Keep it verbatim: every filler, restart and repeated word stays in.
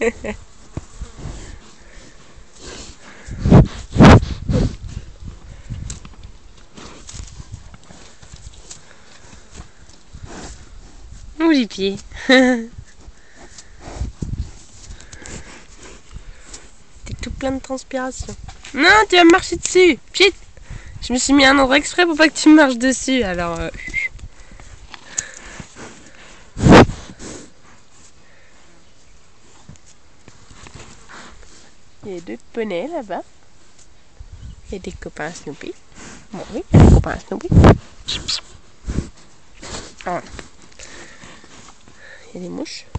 Mon les pieds. T'es tout plein de transpiration. Non, tu vas me marcher dessus. Pchit. Je me suis mis à un endroit exprès pour pas que tu me marches dessus. Alors... Euh... Il y a deux poneys là-bas. Il y a des copains à Snoopy. Bon oui, il y a des copains à Snoopy. Ah. Il y a des mouches.